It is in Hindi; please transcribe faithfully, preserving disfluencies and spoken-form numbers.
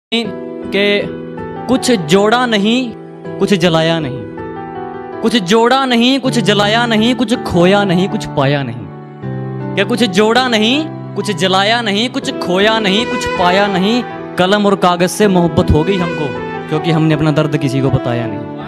कि कुछ जोड़ा नहीं कुछ जलाया नहीं, कुछ जोड़ा नहीं कुछ जलाया नहीं, कुछ खोया नहीं कुछ पाया नहीं। क्या कुछ जोड़ा नहीं कुछ जलाया नहीं, कुछ खोया नहीं कुछ पाया नहीं। कलम और कागज से मोहब्बत हो गई हमको, क्योंकि हमने अपना दर्द किसी को बताया नहीं।